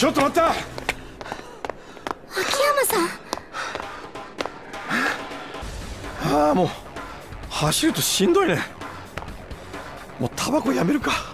ちょっと待った。 秋山さん。 ああ、もう走るとしんどいね。もうタバコやめるか。